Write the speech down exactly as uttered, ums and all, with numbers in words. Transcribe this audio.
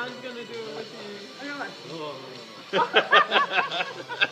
I'm gonna do it with you. Oh, no, no, no.